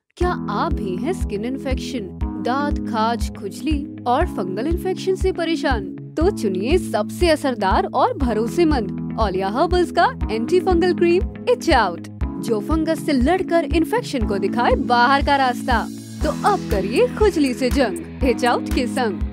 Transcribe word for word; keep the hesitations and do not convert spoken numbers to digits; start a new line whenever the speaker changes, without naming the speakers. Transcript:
क्या आप भी हैं स्किन इन्फेक्शन, दांत, खाज, खुजली और फंगल इन्फेक्शन से परेशान? तो चुनिए सबसे असरदार और भरोसेमंद ओलिया हर्बल्स का anti fungal cream itch out, जो फंगस से लड़कर इन्फेक्शन को दिखाए बाहर का रास्ता। तो अब करिए खुजली से जंग इच आउट के संग।